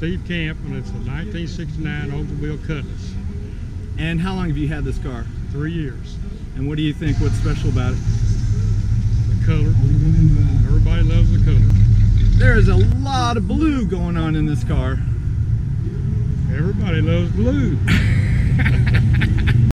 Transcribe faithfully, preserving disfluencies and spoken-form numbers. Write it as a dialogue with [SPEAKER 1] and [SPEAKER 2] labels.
[SPEAKER 1] Steve Camp, and it's a nineteen sixty-nine Oldsmobile Cutlass.
[SPEAKER 2] And how long have you had this car?
[SPEAKER 1] Three years.
[SPEAKER 2] And what do you think? What's special about it?
[SPEAKER 1] The color. Everybody loves the color.
[SPEAKER 2] There is a lot of blue going on in this car.
[SPEAKER 1] Everybody loves blue.